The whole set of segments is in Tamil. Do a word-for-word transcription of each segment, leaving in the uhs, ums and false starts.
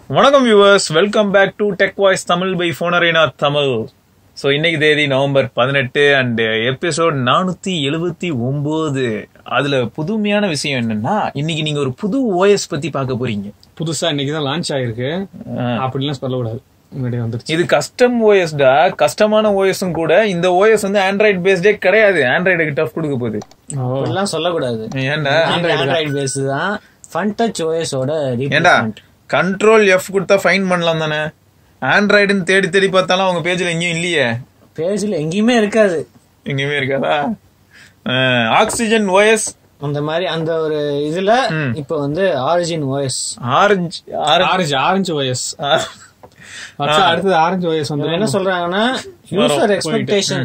வணக்கம் viewers, welcome back to Tech Voice Tamil by PhoneArena Tamil. So இன்னைக்கு தேதி நவம்பர் பதினெட்டு அண்ட் எபிசோட் நானூத்தி எழுபத்தி ஒன்பது. அதுல புதுமையான விஷயம் என்னன்னா, இன்னைக்கு நீங்க ஒரு புது ஓஎஸ் பத்தி பார்க்க போறீங்க. புதுசா இன்னைக்குதான் லான்ச் ஆயிருக்கு, அப்படிலாம் சொல்லக்கூடாது. இது கஸ்டம் ஓஎஸ்டா, கஸ்டமான ஓஎஸும் கூட. இந்த ஓஎஸ் வந்து ஆண்ட்ராய்டு பேஸ்டே கிடையாது, ஆண்ட்ராய்டுக்கு டஃப் கொடுக்க போகுது. எல்லாம் சொல்லக்கூடாது, ஏன்டா ஆண்ட்ராய்டு பேஸ் தான். ஃபன் டச் ஓஎஸோட ஏண்டா கண்ட்ரோல் எஃப் கொடுத்தா ஃபைன் பண்ணலாம் தானே? ஆண்ட்ராய்டுன்னு தேடி தேடி பார்த்தாலும் அவங்க பேஜ்ல எங்கேயும் இல்லையே. பேஜ்ல எங்கேயுமே இருக்காது. எங்கேயுமே இருக்காதா? ஆக்சிஜன் ஓஎஸ் அந்த மாதிரி அந்த ஒரு இதுல இப்ப வந்து Origin OS, Orange Orange Orange OS அடுத்தது ஆரஞ்சு ஓஎஸ் வந்து என்ன சொல்றாங்கன்னா, யூசர் எக்ஸ்பெக்டேஷன்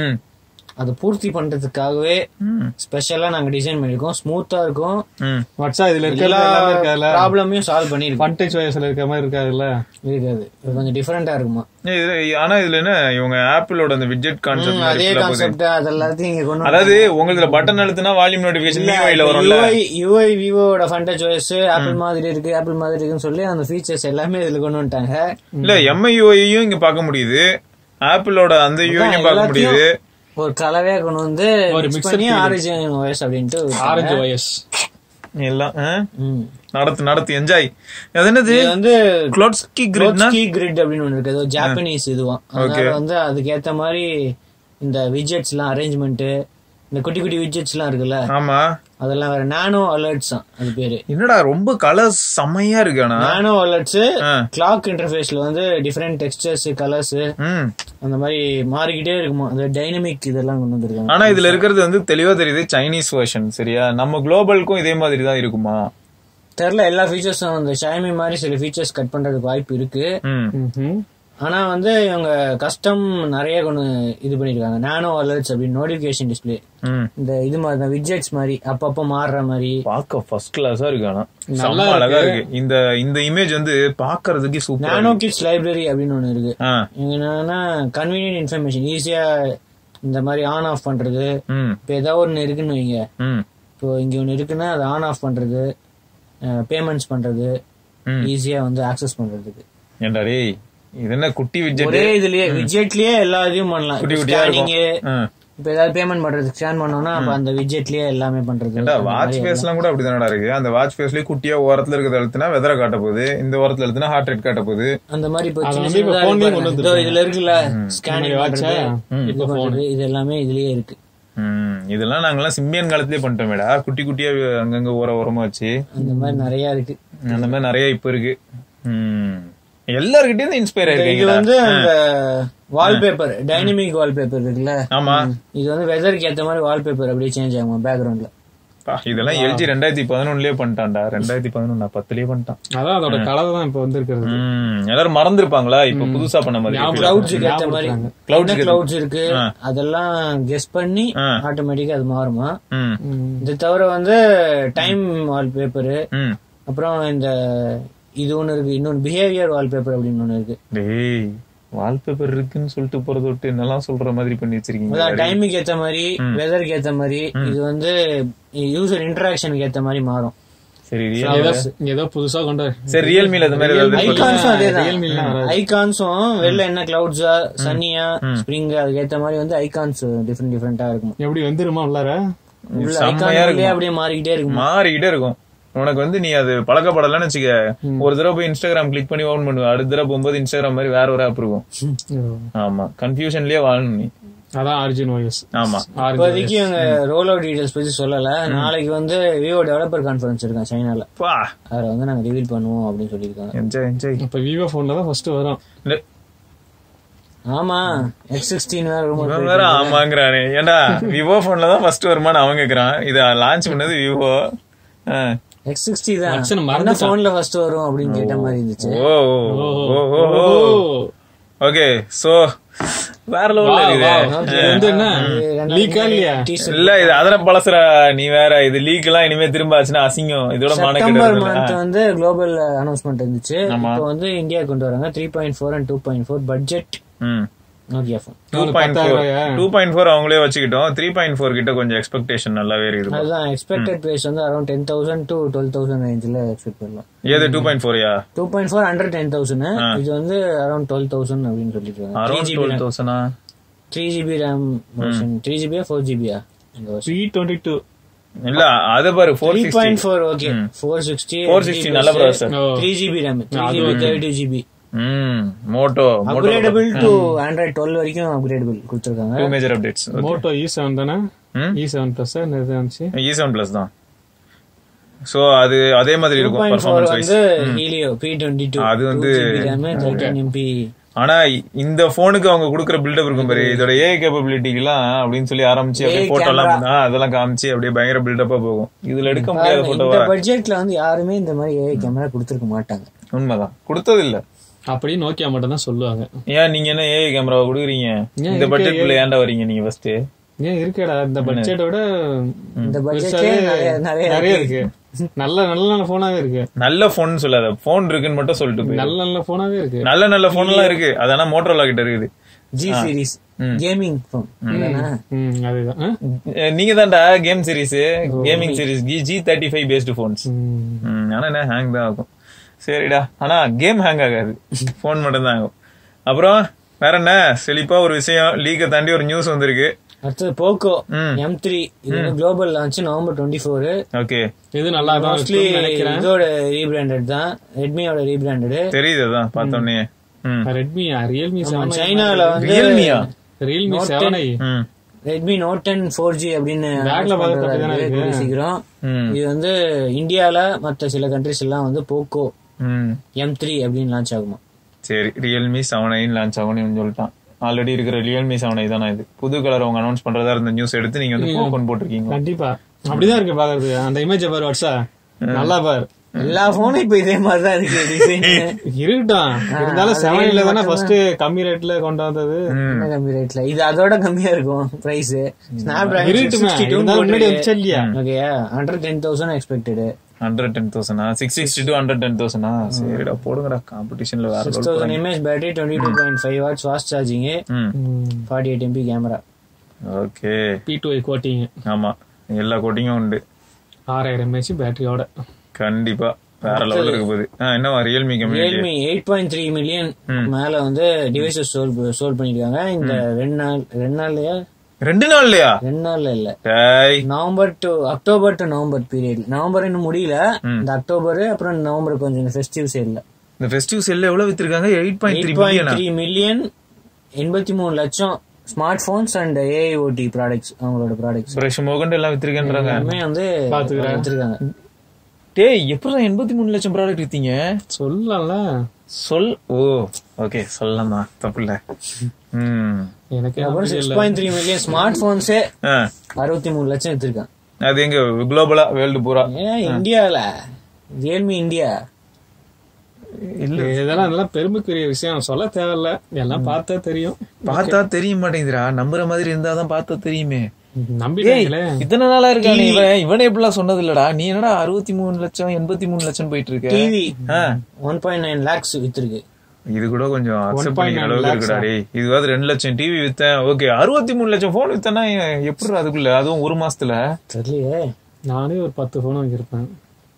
அது பூர்த்தி பண்றதுக்காகவே ஸ்பெஷலா நாங்க டிசைன் பண்ணிருக்கோம். ஸ்மூத்தா இருக்கும். இதுல இருக்க ப்ராப்ளமையும் சால்வ் பண்ணிருக்கோம். ஃபன் டச் ஓஎஸ்ல இருக்க மாதிரி இருக்காதுல்ல, இருக்காது. இது கொஞ்சம் டிஃபரெண்டா இருக்குமா. ஆனா இதுல என்ன, இவங்க ஆப்பிளோட அந்த விட்ஜெட் கான்செப்ட், அதே கான்செப்ட் அதெல்லாத்தையும் இங்க கொண்டு, அதாவது உங்களுக்கு பட்டன் அழுத்தினா வால்யூம் நோட்டிபிகேஷன் விவோல வரும்ல. யூஐ விவோட ஃபன் டச் ஓஎஸ் ஆப்பிள் மாதிரி இருக்கு, ஆப்பிள் மாதிரி இருக்குன்னு சொல்லி அந்த ஃபீச்சர்ஸ் எல்லாமே இதுல கொண்டு வந்துட்டாங்க. இல்ல எம்ஐ யூஐயும் இங்க பார்க்க முடியுது, ஆப்பிளோட அந்த யூஐயும் பார்க்க முடியுது. ஒரு கலவையா கொண்டு வந்து மிக்ஸ் பண்ணி ஆரிஜின் ஓஎஸ் அப்படின்ட்டு ஆரஞ்சு ஓஎஸ் எல்லாம் நடத்து நடத்து என்ஜாய். அது என்னது வந்து க்ளோட்ஸ்கி கிரிட்னா கிரிட் அப்படின்னு ஒண்ணு இருக்கு, ஜாப்பனீஸ் இதுவா. அதனால வந்து அதுக்கு ஏத்த மாதிரி இந்த விட்ஜெட்ஸ் எல்லாம் அரேஞ்ச்மெண்ட், இந்த குட்டி குட்டி விட்ஜெட்ஸ் எல்லாம் இருக்குல்ல, ஆமா அதெல்லாம் வேற நானோ அலர்ட்ஸ் தான் அது பேரு. என்னடா ரொம்ப கலர்ஸ் செமையா இருக்கு. ஆனா நானோ அலர்ட்ஸ் கிளாக் இன்டர்ஃபேஸ்ல வந்து டிஃபரெண்ட் டெக்ஸ்சர்ஸ், கலர்ஸ் அந்த மாதிரி மாறிக்கிட்டே இருக்குமா. அந்த டைனமிக் இதெல்லாம் கொண்டு வந்திருக்காங்க. ஆனா இதுல இருக்கிறது வந்து தெளிவா தெரியுது சைனீஸ் வெர்ஷன். சரியா, நம்ம குளோபலுக்கும் இதே மாதிரி தான் இருக்குமா தெரியல. எல்லா ஃபீச்சர்ஸும் அந்த ஷைமி மாதிரி சில ஃபீச்சர்ஸ் கட் பண்றதுக்கு வாய்ப்பு இருக்கு. ஆனா வந்து இவங்க கஸ்டம் நிறைய கொண்டு இது பண்ணிருக்காங்க. நானோ அலர்ட்ஸ் அப்படின்னு நோட்டிபிகேஷன் டிஸ்பிளே, இந்த இது மாதிரி தான் விட்ஜெட்ஸ் மாதிரி அப்பப்ப மாறுற மாதிரி. பாக்க ஃபர்ஸ்ட் கிளாஸா இருக்கு. ஆனா நல்லா அழகா இருக்கு. இந்த இந்த இமேஜ் வந்து பாக்குறதுக்கு சூப்பர். நானோ கிட்ஸ் லைப்ரரி அப்படின்னு ஒண்ணு இருக்கு. என்னன்னா கன்வீனியன்ட் இன்ஃபர்மேஷன், ஈஸியா இந்த மாதிரி ஆன் ஆஃப் பண்றது. இப்ப ஏதாவது ஒண்ணு இருக்குன்னு வைங்க, இப்போ இங்க ஒண்ணு இருக்குன்னா அதை ஆன் ஆஃப் பண்றது, பேமெண்ட்ஸ் பண்றது, ஈஸியா வந்து ஆக்சஸ் பண்றதுக்கு. ஏண்டா டேய், இது என்ன குட்டி விட்ஜெட்? ஒரே இதுலயே விட்ஜெட்லயே எல்லா இதையும் பண்ணலாம். ஸ்கேனிங், இப்ப ஏதாவது பேமெண்ட் பண்றதுக்கு ஸ்கேன் பண்ணோம்னா அப்ப அந்த விட்ஜெட்லயே எல்லாமே பண்றது. வாட்ச் ஃபேஸ் எல்லாம் கூட அப்படிதானடா இருக்கு. அந்த வாட்ச் ஃபேஸ்லயே குட்டியா ஓரத்துல இருக்கிறத அழுத்தினா வெதரை காட்ட போகுது, இந்த ஓரத்துல அழுத்தினா ஹார்ட் ரேட் காட்ட போகுது. அந்த மாதிரி இதுல இருக்குல்ல ஸ்கேனிங் வாட்ச், இது எல்லாமே இதுலயே இருக்கு. இதெல்லாம் நாங்கெல்லாம் சிம்பியன் காலத்திலேயே பண்ணிட்டோமேடா, குட்டி குட்டியா அங்கங்க ஓர ஓரமா வச்சு. அந்த மாதிரி நிறைய இருக்கு. அந்த மாதிரி நிறைய இப்ப இருக்கு. எல்லார்கிட்டயும் இன்ஸ்பயர் ஆயிருக்கு. இது வந்து அந்த வால்பேப்பர், டைனமிக் வால்பேப்பர் இருக்குல்ல, ஆமா, இது வந்து வெதருக்கு ஏத்த மாதிரி வால்பேப்பர் அப்படியே சேஞ்ச் ஆகும் பேக்ரவுண்ட்ல. இதெல்லாம் எல்ஜி ரெண்டாயிரத்தி பதினொன்னுலயே பண்ணிட்டான்டா. ரெண்டாயிரத்தி பதினொன்னு பத்துலயே பண்ணிட்டான். அதான் அதோட கலர் தான் இப்ப வந்திருக்கிறது. எல்லாரும் மறந்துருப்பாங்களா இப்ப புதுசா பண்ண மாதிரி. கிளவுட்ஸ்க்கு ஏத்த மாதிரி கிளவுட்ஸ் இருக்கு, அதெல்லாம் கெஸ் பண்ணி ஆட்டோமேட்டிக்கா அது மாறுமா. இது தவிர வந்து டைம் வால்பேப்பரு, அப்புறம் இந்த இது ஒண்ணு இருக்கு, இன்னொன்னு பிஹேவியர் வால்பேப்பர் அப்படின்னு ஒண்ணு இருக்கு. டேய், வால்பேப்பர் இருக்குன்னு சொல்லிட்டு போறது விட்டு என்னெல்லாம் சொல்ற மாதிரி பண்ணி வச்சிருக்கீங்க. டைமுக்கு ஏத்த மாதிரி, வெதருக்கு ஏத்த மாதிரி, இது வந்து யூசர் இன்டராக்ஷனுக்கு ஏத்த மாதிரி மாறும். சரி, ஏதோ புதுசா கொண்டு சரி ரியல்மில அது மாதிரி ஐகான்ஸும் அதேதான். ஐகான்ஸும் வெளில என்ன கிளவுட்ஸா, சன்னியா, ஸ்ப்ரிங், அதுக்கு ஏத்த மாதிரி வந்து ஐகான்ஸ் டிஃபரெண்ட் டிஃபரெண்டா இருக்கும். எப்படி வந்துருமா உள்ளார அப்படியே மாறிக்கிட்டே இருக்கும் மாறிக்கிட்டே இருக்கும். உனக்கு வந்து நீ அது பழக்கப்படலன்னு வச்சுக்க, ஒரு தடவை போய் இன்ஸ்டாகிராம் கிளிக் பண்ணி ஓபன் பண்ணுவ, அடுத்த தடவை போகும்போது இன்ஸ்டாகிராம் மாதிரி வேற ஒரு ஆப் இருக்கும். ஆமா, கன்ஃபியூஷன்லயே வாழணும் நீ. அதான் ஆரிஜின் ஓஎஸ். ஆமா, இப்போதைக்கு அவங்க ரோல் அவுட் டீடைல்ஸ் பத்தி சொல்லல. நாளைக்கு வந்து விவோ டெவலப்பர் கான்ஃபரன்ஸ் இருக்கான் சைனால, அத வந்து நாங்க ரிவீல் பண்ணுவோம் அப்படின்னு சொல்லிருக்காங்க. Enjoy enjoy. இப்ப விவோ போன்ல தான் ஃபர்ஸ்ட் வரும். ஆமா, எக்ஸ் சிக்ஸ்டீன் வேற ரொம்ப வேற ஆமாங்கறானே. ஏண்டா விவோ போன்ல தான் ஃபர்ஸ்ட் வருமான்னு அவங்க கேக்குறான். இத லான்ச் பண்ணது விவோ. எக்ஸ் சிக்ஸ்டி தான் என்ன போன்ல ஃபர்ஸ்ட் வரும் அப்படின்னு கேட்ட மாதிரி இருந்துச்சு. ஓகே, சோ வேற லெவல்ல இருக்கு. இல்ல இது அதர பழசுற, நீ வேற இது லீக் எல்லாம் இனிமே திரும்ப ஆச்சுன்னா அசிங்கம். இதோட மார்ச் வந்து குளோபல் அனௌன்ஸ்மெண்ட் இருந்துச்சு. இப்போ வந்து இந்தியா கொண்டு வராங்க three point four and two point four budget Nokia phone two point four two point four அவங்களே வச்சுக்கிட்டோம். த்ரீ பாயிண்ட் ஃபோர் கிட்ட கொஞ்சம் எக்ஸ்பெக்டேஷன் நல்லாவே இருக்கு. அதுதான் எக்ஸ்பெக்டட் பிரைஸ் வந்து around ten thousand to twelve thousand ரேஞ்சில் எக்ஸ்பெக்ட் பண்ணலாம். ஏது டூ பாயிண்ட் ஃபோர் யா two point four under ten thousand இது வந்து அரௌண்ட் டுவெல் தௌசண்ட் அப்படின்னு சொல்லிட்டு அரௌண்ட் டுவெல் தௌசண்டா த்ரீ ஜிபி ரேம் த்ரீ ஜிபியா ஃபோர் ஜிபியா த்ரீ டுவெண்ட்டி டூ இல்ல அத பாரு four three point four okay four sixty four sixty நல்ல processor three GB RAM three GB thirty two GB ம் Moto upgradable to Android twelve வரைக்கும் அப்கிரேடபிள் கொடுத்திருக்காங்க. Two major updates. Moto E seven தானே இ செவன் பிளஸ் என்னது இருந்துச்சு இ செவன் பிளஸ் தான். சோ அது அதே மாதிரி இருக்கும் performance wise. Helio P twenty two அது வந்து தேர்ட்டீன் எம்பி. ஆனா இந்த போனுக்கு அவங்க கொடுக்குற பில்டப் இருக்கும் பாரு இதோட ஏஐ கேப்பபிலிட்டிலாம் அப்படின்னு சொல்லி ஆரம்பிச்சு அப்படியே போட்டோ எல்லாம் அதெல்லாம் காமிச்சு அப்படியே பயங்கர பில்டப்பா போகும். இதுல எடுக்க முடியாத போட்டோ இந்த பட்ஜெட்ல வந்து யாருமே இந்த மாதிரி ஏஐ கேமரா கொடுத்திருக்க மாட்டாங்க. உண்மைதான், கொடுத்தது இல்ல. அப்படி நோக்கியா மட்டும் தான் சொல்லுவாங்க. ஏன் நீங்க என்ன ஏஐ கேமராவை கொடுக்குறீங்க இந்த பட்ஜெட்ல? ஏன்டா வரீங்க நீங்க ஃபர்ஸ்ட்? ஏன் இருக்கேடா இந்த பட்ஜெட்டோட இந்த பட்ஜெட்ல நிறைய இருக்கு. நல்ல நல்ல நல்ல போனாவே இருக்கு. நல்ல போன் சொல்லாத, போன் இருக்குன்னு மட்டும் சொல்லிட்டு நல்ல நல்ல போனாவே இருக்கு. நல்ல நல்ல போன் எல்லாம் இருக்கு. அதான மோட்டோரோலா கிட்ட இருக்குது ஜி சீரிஸ் கேமிங் போன். அதுதான் நீங்க தான்டா game series gaming series G thirty five based phones. ஆனா என்ன ஹேங் தான் ஆகும். சரிடா, ஆனா கேம் ஹேங் ஆகாது, போன் மட்டும் தான் ஆகும். அப்புறம் வேற என்ன செழிப்பா ஒரு விஷயம் லீக்க தாண்டி ஒரு நியூஸ் வந்திருக்கு. அடுத்தது போக்கோ எம் த்ரீ இது global launch November twenty four. Okay, இது நல்லா மோஸ்ட்லி இதோட ரீபிராண்டட் தான், ரெட்மியோட ரீபிராண்டட் தெரியுது. அதான் பார்த்தோன்னே ரெட்மி ரியல்மி சைனால வந்து ரியல்மியா Realme seven i Redmi Note ten four G அப்படின்னு சீக்கிரம். இது வந்து இந்தியால மற்ற சில கண்ட்ரிஸ் எல்லாம் வந்து போக்கோ எம் த்ரீ அப்படின்னு லான்ச் ஆகுமா. சரி, ரியல்மி செவன் ஐ லான்ச் ஆகும்னு சொல்லிட்டான். ஆல்ரெடி இருக்கிற ரியல்மி செவன் ஐ தானே இது. புது கலர் அவங்க அனௌன்ஸ் பண்றதா இருந்த நியூஸ் எடுத்து நீங்க வந்து போக்கோன்னு போட்டிருக்கீங்க. கண்டிப்பா அப்படிதான் இருக்கு பாக்குறது. அந்த இமேஜ் பாரு வாட்ஸா நல்லா பாரு. எல்லா போனும் இப்ப இதே மாதிரிதான் இருக்கு டிசைன். இருக்கட்டும், இருந்தாலும் செவன்ல தானே ஃபர்ஸ்ட் கம்மி ரேட்ல கொண்டு வந்தது. கம்மி ரேட்ல இது அதோட கம்மியா இருக்கும் பிரைஸ். ஸ்னாப் டிராகன் முன்னாடி வந்துச்சு இல்லையா? ஓகேயா, under ten thousand expected. Under ten தௌசண்டா six sixty two under ten தௌசண்டா சரிடா போடுங்கடா. காம்படிஷன்ல வேற six thousand mAh battery, twenty two point five watts fast charging, forty eight MP camera. Okay, P two i coating. ஆமா, எல்லா கோட்டிங்கும் உண்டு. ஆறாயிரம் எம்ஏஹெச் பேட்டரியோட கண்டிப்பா வேற லெவல்ல இருக்க போகுது. என்னவா Realme community Realme eight point three million மேல வந்து டிவைசஸ் சோல் சோல் பண்ணிருக்காங்க இந்த ரெண்டு நாள் ரெண்டு நாள்லயா ரெண்டு நாள்லயா ரெண்டு நாள்ல இல்ல November to October to November period. November இன்னும் முடியல, இந்த அக்டோபர் அப்புறம் நவம்பர் கொஞ்சம் இந்த ஃபெஸ்டிவ் சேல்ல. இந்த ஃபெஸ்டிவ் சேல்ல எவ்வளவு வித்திருக்காங்க? எயிட் பாயிண்ட் த்ரீ மில்லியன் எண்பத்தி மூணு லட்சம் smart phones and AIoT products, அவங்களோட ப்ராடக்ட்ஸ் பிரஷ் மோகண்ட் எல்லாம் வித்திருக்காங்க. வந்து வித்திருக்காங்க. டேய் எப்பறம் எண்பத்தி மூணு லட்சம் ப்ராடக்ட் வித்தீங்க? சொல்லல சொல். ஓ ஓகே, சொல்லலாம் தான், தப்பு இல்ல. எனக்கு six point three million smart போன்ஸே அறுபத்தி மூணு லட்சம் வித்திருக்காங்க. அது எங்க குளோபலா வேர்ல்டு பூரா? இந்தியால ரியல்மி இந்தியா இல்ல. இதெல்லாம் நல்லா பெருமைக்குரிய விஷயம், சொல்ல தேவையில்ல, எல்லாம் பார்த்தா தெரியும். பார்த்தா தெரிய மாட்டேங்குதுடா, நம்புற மாதிரி இருந்தாதான் பார்த்தா தெரியுமே. நம்பிட்டீங்களே இத்தனை நாளா இருக்கானே இவன். இவனே இப்படிலாம் சொன்னது இல்லடா. நீ என்னடா அறுபத்தி மூணு லட்சம் எண்பத்தி மூணு லட்சம் போயிட்டு இருக்க. TV one point nine lakhs வித்திருக்கு. இது கூட கொஞ்சம் அக்செப்ட் பண்ணிக்கிற அளவுக்கு இருக்குடா. டேய் இதுவாது ரெண்டு லட்சம் டிவி வித்தேன் ஓகே, அறுபத்தி மூணு லட்சம் போன் வித்தனா எப்படி அதுக்குள்ள, அதுவும் ஒரு மாசத்துல? தெரியலையே, நானே ஒரு பத்து போன் வாங்கியிருப்பேன்.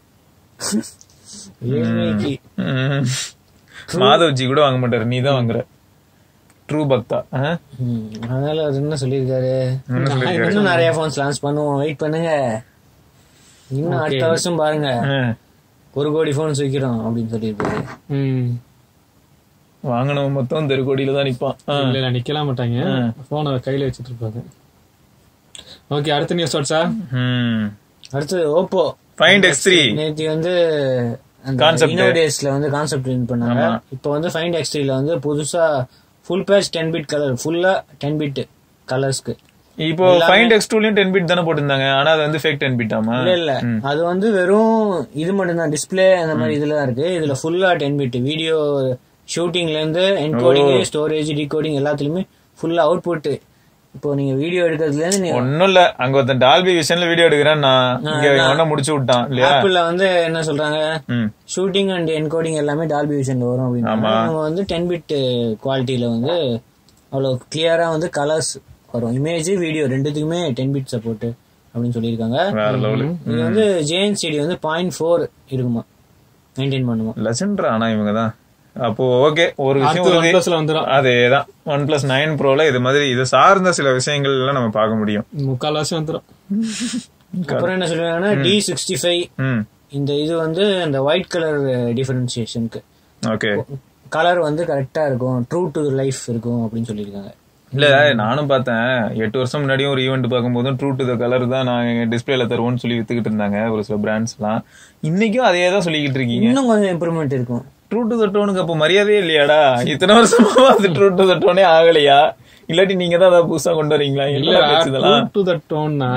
மாதவ்ஜி கூட வாங்க மாட்டாரு, நீ தான் வாங்குற. ட்ரூ பக்தா. அதனால அவர் என்ன சொல்லிருக்காரு, இன்னும் நிறைய போன்ஸ் லான்ச் பண்ணுவோம், வெயிட் பண்ணுங்க, இன்னும் அடுத்த வருஷம் பாருங்க ஒரு கோடி போன்ஸ் விக்கிறோம் அப்படின்னு சொல்லிருக்காரு. வாங்கினவன் மொத்தம் தெரு கோடியில தான் நிப்பான். இல்ல நிக்கலாம் மாட்டாங்க, போனை கையில வச்சிட்டு இருப்பாங்க. ஓகே, அடுத்த நியூஸ் வாட்ஸா. அடுத்து ஓப்போ ஃபைண்ட் எக்ஸ் த்ரீ நேத்தி வந்து இன்னோடேஸ்ல வந்து கான்செப்ட் வின் பண்ணாங்க. இப்போ வந்து ஃபைண்ட் எக்ஸ் த்ரீல வந்து புதுசா full patch ten bit colour, ஃபுல்லா டென் பிட் கலர்ஸ்க்கு. இப்போ ஃபைண்ட் எக்ஸ் டூலயும் டென் பிட் தானே போட்டிருந்தாங்க, ஆனா அது வந்து ஃபேக் டென் பிட் ஆமா? இல்ல இல்ல, அது வந்து வெறும் இது மட்டும் தான், டிஸ்பிளே அந்த மாதிரி இதுல தான் இருக்கு. இதுல ஃபுல்லா டென் பிட் வீடியோ ஷூட்டிங்ல இருந்து என்கோடிங், ஸ்டோரேஜ், டிகோடிங் எல்லாத்துலயுமே ஃபுல்லா அவுட்புட். இப்போ நீங்க வீடியோ எடுக்கிறதுல இருந்து ஒன்னும் இல்ல, அங்க ஒருத்தன் டால்பி விஷன்ல வீடியோ எடுக்கிறேன் நான் முடிச்சு விட்டான் இல்லையா? ஆப்பிள்ல வந்து என்ன சொல்றாங்க, ஷூட்டிங் அண்ட் என்கோடிங் எல்லாமே டால்பி விஷன்ல வரும் அப்படின்னு. அவங்க வந்து டென் பிட் குவாலிட்டியில வந்து அவ்வளோ கிளியரா வந்து கலர்ஸ் வரும். இமேஜ் வீடியோ ரெண்டுத்துக்குமே டென் பிட் சப்போர்ட் அப்படின்னு சொல்லியிருக்காங்க. இது வந்து ஜேஎன்சிடி வந்து பாயிண்ட் ஃபோர் இருக்குமா மெயின்டைன் பண்ணுமா. லெஜெண்டரா ஆனா இவங்க தான். அப்போ ஓகே ஒரு விஷயம் அதேதான் ஒன் பிளஸ் நைன் ப்ரோல இது மாதிரி இது சார்ந்த சில விஷயங்கள் எல்லாம் நம்ம பார்க்க முடியும். முக்கால்வாசி வந்துடும். அப்புறம் என்ன சொல்லுவாங்கன்னா டி சிக்ஸ்டி ஃபைவ் இந்த இது வந்து இந்த ஒயிட் கலர் டிஃபரன்சியேஷனுக்கு ஓகே கலர் வந்து கரெக்டா இருக்கும், ட்ரூ டு லைஃப் இருக்கும் அப்படின்னு சொல்லியிருக்காங்க. இல்ல நானும் பார்த்தேன் எட்டு வருஷம் முன்னாடியும் ஒரு ஈவெண்ட் பார்க்கும்போதும் ட்ரூ டு த கலர் தான் நாங்க டிஸ்பிளேல தருவோம்னு சொல்லி வித்துக்கிட்டு இருந்தாங்க ஒரு சில பிராண்ட்ஸ் எல்லாம். இன்னைக்கும் அதே தான் சொல்லிக்கிட்டு இருக்கீங்க. இன்னும் கொஞ்சம் இம்ப்ரூவ்மெண்ட் இருக்கும். ட்ரூ டு த டோனுக்கு அப்ப மரியாதையே இல்லையாடா? இத்தனை வருஷமா அது ட்ரூ டு த டோனே ஆகலையா? இல்லாட்டி நீங்க தான் அதை புதுசா கொண்டு வரீங்களா? இல்ல ட்ரூ டு த டோன்னா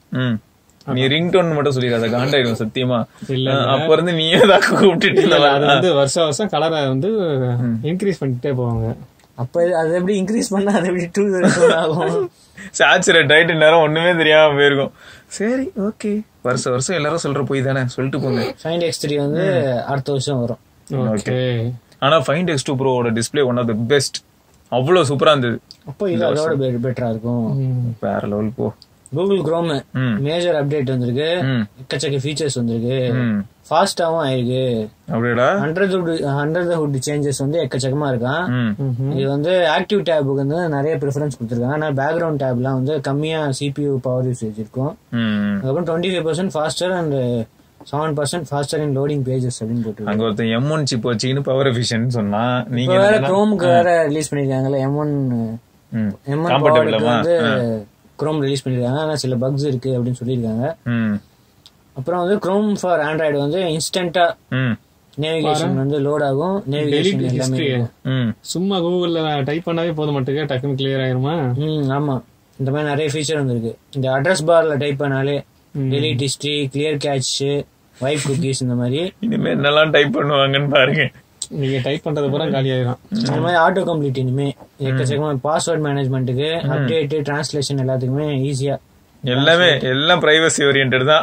நீ ரிங் டோன் மட்டும் சொல்லிடாத காண்டாயிடும் சத்தியமா. அப்ப இருந்து நீயே தான் கூப்பிட்டு அது வந்து வருஷம் வருஷம் கலரை வந்து இன்க்ரீஸ் பண்ணிட்டே போவாங்க. அப்ப அது எப்படி இன்க்ரீஸ் பண்ணா அது எப்படி டூ ஆகும்? சாச்சுரேட் ஆயிட்டு நேரம் ஒண்ணுமே தெரியாம போயிருக்கும். சரி ஓகே வருஷம் வருஷம் எல்லாரும் சொல்ற போய் தானே சொல்லிட்டு போங்க. ஃபைண்ட் எக்ஸ் த்ரீ வந்து அடுத்த வருஷம் வரும். ஓகே ஆனா ஃபைண்ட் எக்ஸ் டூ ப்ரோவோட display one of the best. அவ்வளவு சூப்பரா இருந்தது. அப்போ இது அதோட பெட்டரா இருக்கும். வேற லெவல் போ. கூகுள் குரோம் மேஜர் அப்டேட் வந்திருக்கு, எக்கச்சக்க ஃபீச்சர்ஸ் வந்திருக்கு, ஃபாஸ்டாவும் ஆயிருக்கு. அப்படியேடா ஹண்ட்ரட் ஹண்ட்ரட் ஹுட் சேஞ்சஸ் வந்து எக்கச்சக்கமா இருக்கான். இது வந்து ஆக்டிவ் டேபுக்கு வந்து நிறைய ப்ரிஃபரன்ஸ் கொடுத்துருக்காங்க. ஆனா பேக்ரவுண்ட் டேப்லாம் வந்து கம்மியா சிபியூ பவர் யூசேஜ் இருக்கும். அதுக்கப்புறம் twenty five percent faster and seven percent faster in loading pages அப்படின்னு போட்டு அங்க ஒருத்தன் எம் ஒன் சிப் வச்சுக்கின்னு பவர் எஃபிஷியன்ட் சொன்னா நீங்க வேற குரோமுக்கு வேற ரிலீஸ் பண்ணிருக்காங்கல்ல எம் ஒன் எம் ஒன் பவருக்கு வந்து குரோம் ரிலீஸ் பண்ணிருக்காங்க. ஆனா சில பக்ஸ் இருக்கு அப்படின்னு சொல்லியிருக்காங்க. அப்புறம் வந்து குரோம் ஃபார் ஆண்ட்ராய்டு வந்து இன்ஸ்டன்டா நேவிகேஷன் வந்து லோட் ஆகும். நேவிகேஷன் எல்லாமே சும்மா கூகுள்ல டைப் பண்ணாவே போதும் மட்டும் டக்குன்னு கிளியர் ஆயிருமா. ஆமா இந்த மாதிரி நிறைய ஃபீச்சர் வந்திருக்கு. இந்த அட்ரஸ் பார்ல டைப் பண்ணாலே delete history, clear cache, wipe cookies இந்த மாதிரி இனிமே என்னெல்லாம் டைப் பண்ணுவாங்கன்னு பாருங்க. நீங்க டைப் பண்றது பூரா காலி ஆயிடும். இந்த மாதிரி ஆட்டோ கம்ப்ளீட் இனிமே எக்கச்சக்கமா பாஸ்வேர்ட் மேனேஜ்மெண்ட்டுக்கு அப்டேட் டிரான்ஸ்லேஷன் எல்லாத்துக்குமே ஈஸியா எல்லாமே எல்லாம் பிரைவசி ஓரியன்டட் தான்.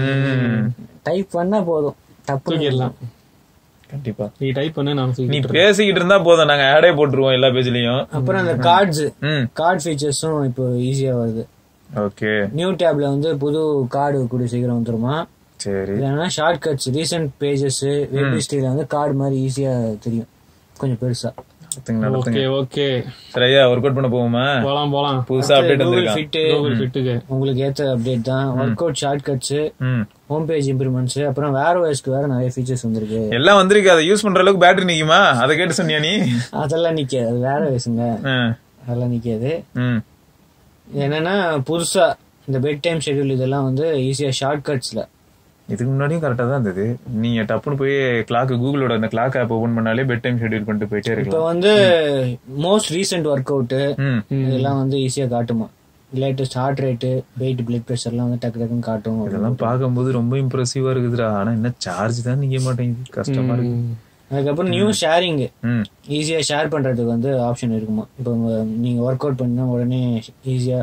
டைப் பண்ணா போதும் தப்பு எல்லாம் கண்டிப்பா நீ டைப் பண்ண நான் நீ பேசிக்கிட்டு இருந்தா போதும் நாங்க ஆடே போட்டுருவோம் எல்லா பேஜ்லயும். அப்புறம் அந்த கார்ட்ஸ் கார்டு ஃபீச்சர்ஸும் இப்போ ஈஸியா வருது. ஓகே நியூ டேப்ல வந்து புது கார்டு கூட சீக்கிரம் வந்துருமா. சரி இல்லைன்னா shortcuts recent pages web ஹிஸ்டரியில வந்து கார்டு மாதிரி ஈஸியா தெரியும் கொஞ்சம் பெருசா. ஓகே ஓகே சரியா ஒர்க் அவுட் பண்ண போவோமா? போலாம் போலாம். புதுசா அப்டேட் வந்திருக்கு. கூகுள் ஃபிட்டுக்கு உங்களுக்கு ஏத்த அப்டேட் தான். Workout shortcuts, home page improvements, அப்புறம் வேற ஓஎஸ்க்கு வேற நிறைய ஃபீச்சர்ஸ் வந்திருக்கு. எல்லாம் வந்திருக்கு. அதை யூஸ் பண்ற அளவுக்கு பேட்டரி நிக்குமா? அதை கேட்டு சொன்னியா நீ? அதெல்லாம் நிக்காது, அது வேற ஓஎஸ்ங்க. அதெல்லாம் நிக்காது. என்னன்னா புதுசா இந்த பெட் டைம் ஷெட்யூல் இதெல்லாம் வந்து ஈஸியா ஷார்ட் கட்ஸ்ல. இதுக்கு முன்னாடியும் கரெக்டா தான் இருந்தது. நீங்க டப்புன்னு போய் கிளாக் கூகுளோட அந்த கிளாக் ஆப் ஓபன் பண்ணாலே பெட் டைம் ஷெட்யூல் பண்ணிட்டு போயிட்டே இருக்கலாம். இப்போ வந்து மோஸ்ட் ரீசெண்ட் ஒர்க் அவுட் இதெல்லாம் வந்து ஈஸியா காட்டுமா. Latest heart rate, weight, blood pressure எல்லாம் வந்து டக்கு டக்குன்னு காட்டும். இதெல்லாம் பார்க்கும்போது ரொம்ப இம்ப்ரெசிவா இருக்குதுடா. ஆனா என்ன சார்ஜ் தான் நிக்க மாட்டேங்குது, கஷ்டமா இருக்கு. அதுக்கப்புறம் நியூ ஷேரிங் ஈஸியா ஷேர் பண்றதுக்கு வந்து ஆப்ஷன் இருக்குமா. இப்போ நீங்க ஒர்க் அவுட் பண்ணா உடனே ஈஸியா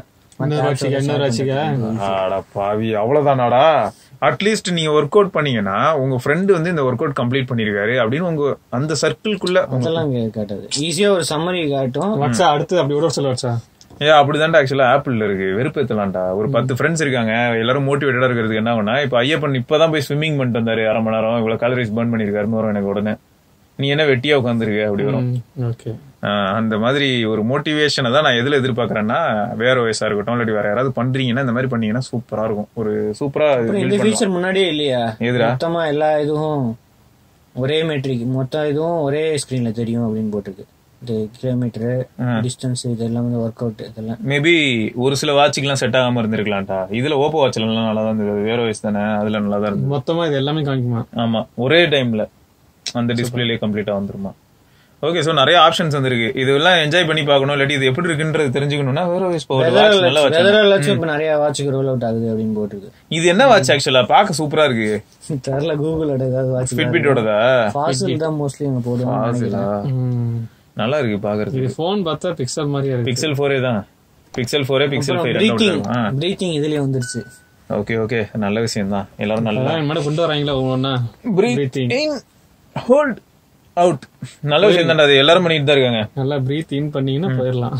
பாவி அவ்வளவுதானாடா. அட்லீஸ்ட் நீங்க ஒர்க் அவுட் பண்ணீங்கன்னா உங்க ஃப்ரெண்ட் வந்து இந்த ஒர்க் அவுட் கம்ப்ளீட் பண்ணிருக்காரு அப்படின்னு உங்க அந்த சர்க்கிள்குள்ள அதெல்லாம் காட்டாது. ஈஸியா ஒரு சம்மரி காட்டும். அடுத்து அப்படி விட சொல்ல வச்சா ஏ அப்படிதான்டா ஆக்சுவலா ஆப்பிள்ல இருக்கு. வெறுப்பேத்தலாம்டா. ஒரு பத்து ஃப்ரெண்ட்ஸ் இருக்காங்க, எல்லாரும் மோட்டிவேட்டடா இருக்கிறதுக்கு என்ன பண்ணா, இப்ப ஐயப்பன் இப்பதான் போய் ஸ்விம்மிங் பண்ணிட்டு வந்தாரு அரை மணி நேரம், இவ்வளவு கலரிஸ் பர்ன் பண்ணிருக்காருன்னு வரும் எனக்கு. உடனே நீ என்ன வெட்டியா உட்காந்துருக்க அப்படி வரும். அந்த மாதிரி ஒரு மோட்டிவேஷனை தான் நான் எதுல எதிர்பார்க்கறேன்னா, வேற வயசா இருக்கட்டும் இல்லாட்டி வேற யாராவது பண்றீங்கன்னா இந்த மாதிரி பண்ணீங்கன்னா சூப்பரா இருக்கும். ஒரு சூப்பரா இந்த ஃபீச்சர் முன்னாடியே இல்லையா? எதுரா மொத்தமா எல்லா இதுவும் ஒரே மெட்ரிக், மொத்த இதுவும் ஒரே ஸ்கிரீன்ல தெரியும் அப்படின்னு போட்டிருக்கு. கிலோமீட்டர் டிஸ்டன்ஸ் இதெல்லாம் வந்து ஒர்க் அவுட் இதெல்லாம் மேபி ஒரு சில வாட்சுக்கு எல்லாம் செட் ஆகாம இருந்திருக்கலாம்டா. இதுல ஓப்போ வாட்ச்ல எல்லாம் நல்லா தான் இருந்தது. வேற வயசு தானே, அதுல நல்லா தான் இருந்தது. மொத்தமா இது எல்லாமே காமிக்குமா? ஆமா, ஒரே டைம்ல அந்த டிஸ்பிளேலயே கம்ப்ளீட்டா வந்துருமா. ஓகே, சோ நிறைய ஆப்ஷன்ஸ் வந்திருக்கு. இதெல்லாம் என்ஜாய் பண்ணி பார்க்கணும், இல்லாட்டி இது எப்படி இருக்குன்றது தெரிஞ்சுக்கணும்னா வேற வயசு போகும். நிறைய வாட்சுக்கு ரோல் அவுட் ஆகுது அப்படின்னு போட்டுருக்கு. இது என்ன வாட்ச் ஆக்சுவலா பாக்க சூப்பரா இருக்கு. தெரியல, கூகுளோட ஏதாவது வாட்ச். ஃபிட்பிட்டோடதா? ஃபாசில் தான் மோஸ்ட்லி அங்க போடுவாங்க. நல்லா இருக்கு பாக்குறது. இது போன் பார்த்தா பிக்சல் மாதிரியே இருக்கு. பிக்சல் ஃபோர் தான். Pixel four, Pixel five breathing இதுலயே வந்துருச்சு. ஓகே ஓகே, நல்ல விஷயம் தான். எல்லாரும் நல்லா மேடம் கொண்டு வராங்களா ஒவ்வொன்னா? Breathing hold out. நல்ல விஷயம் தான்டா, அது எல்லாரும் பண்ணிட்டு தான் இருக்காங்க. நல்லா பிரீத் இன் பண்ணீங்கன்னா போயிடலாம்.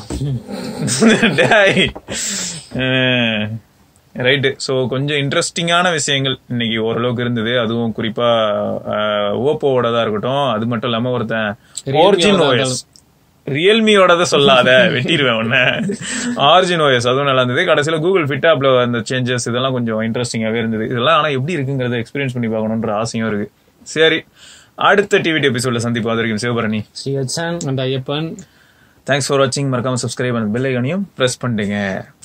ரைட்டு. ஸோ கொஞ்சம் இன்ட்ரெஸ்டிங்கான விஷயங்கள் இன்னைக்கு ஓரளவுக்கு இருந்தது. அதுவும் குறிப்பா ஓப்போவோட தான் இருக்கட்டும். அது மட்டும் இல்லாம ஒருத்தன் ஒரிஜினோஎஸ் ரியல்மியோட சொல்லாத வெட்டிடுவேன் ஒன்னு. ஆரிஜினோஎஸ் அதுவும் நல்லா இருந்தது. கடைசியில கூகுள் ஃபிட் ஆப்ல அந்த சேஞ்சஸ் இதெல்லாம் கொஞ்சம் இன்ட்ரெஸ்டிங்காவே இருந்தது. இதெல்லாம் ஆனா எப்படி இருக்குங்கிறத எக்ஸ்பீரியன்ஸ் பண்ணி பார்க்கணுன்ற ஆசையும் இருக்கு. சரி, அடுத்த டிவிடி எபிசோட்ல சந்திப்போம். அது வரைக்கும் சிவபரணி, ஐயப்பன், தேங்க்ஸ் ஃபார் வாட்சிங். மறக்காம சப்ஸ்கிரைப் பண்ண பெல் ஐகானையும் பிரஸ் பண்ணுங்க.